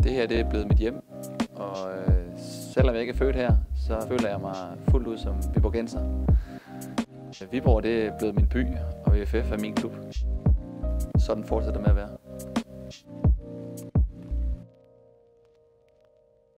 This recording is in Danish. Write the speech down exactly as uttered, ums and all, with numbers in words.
Det her det er blevet mit hjem, og øh, selvom jeg ikke er født her, så føler jeg mig fuldt ud som viborgenser. Viborg det er blevet min by, og V F F er min klub. Sådan fortsætter det med at være.